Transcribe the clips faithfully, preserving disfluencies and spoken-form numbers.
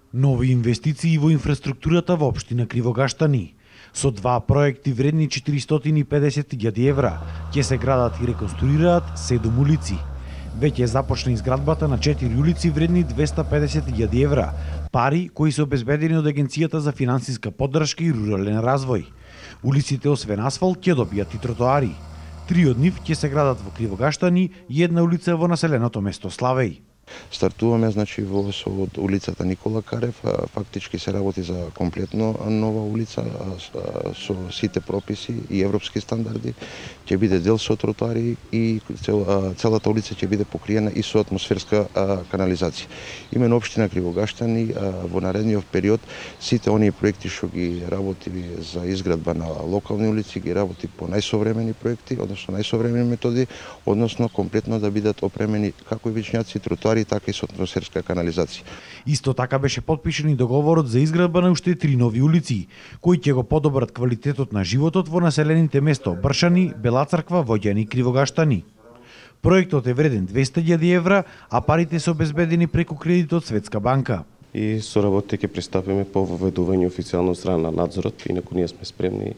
Нови инвестиции во инфраструктурата во општина Кривогаштани. Со два проекти вредни четиристотини и педесет илјади евра ќе се градат и реконструираат седум улици. Веќе започна изградбата на четири улици вредни двеста педесет илјади евра, пари кои се обезбедени од Агенцијата за финансиска поддршка и рурален развој. Улиците освен асфалт ќе добијат и тротоари. Три од нив ќе се градат во Кривогаштани и една улица во населеното место Славеј. Стартуваме значи во со од улицата Никола Карев, фактички се работи за комплетно нова улица со сите прописи и европски стандарди. Ќе биде дел со тротоари и цел, целата улица ќе биде покриена и со атмосферска канализација. Имено општина Кривогаштани во наредниот период сите оние проекти што ги работи за изградба на локални улици ги работи по најсовремени проекти, односно најсовремени методи, односно комплетно да бидат опремени како и вичњаци, тротоари, така и со атмосферска канализација. Исто така беше потпишан и договорот за изградба на уште три нови улици, кои ќе го подобрат квалитетот на животот во населените место Бршани, Бела Црква, Воѓани и Кривогаштани. Проектот е вреден двеста илјади евра, а парите се обезбедени преку кредит од Светска банка. И со работите ќе пристапиме по воведување официјално од страна на надзорот, инаку ние сме спремни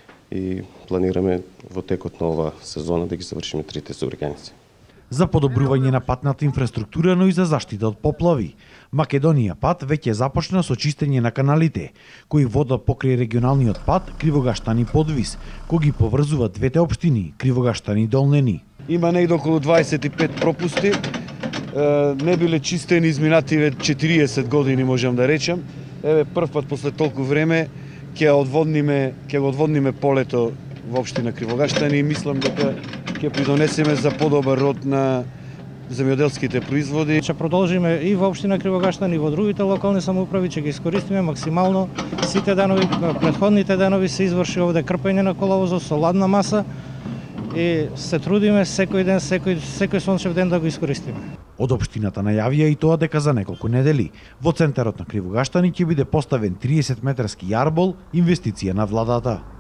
и планираме во текот на ова сезона да ги завршиме трите соорганици. За подобрување на патната инфраструктура, но и за заштита од поплави. Македонија пат веќе започна со чистење на каналите, кои водат покрај регионалниот пат Кривогаштани Подвис, кој ги поврзува двете општини Кривогаштани и Долнени. Има негде околу дваесет и пет пропусти, не биле чистени изминативе четириесет години, можам да речам. Еве прв пат после толку време ќе одводниме, ќе го одводниме полето во општина Кривогаштани и мислам дека ќе придонесеме за подобар род на земјоделските производи. Ќе продолжиме и во општина Кривогаштани и во другите локални самоуправи, ќе ги искористиме максимално сите денови. Претходните денови се изврши овде крпење на коловозот со ладна маса и се трудиме секој ден, секој секој сончев ден да го искористиме. Од општината најавија и тоа дека за неколку недели во центарот на Кривогаштани ќе биде поставен триесет метарски јарбол, инвестиција на владата.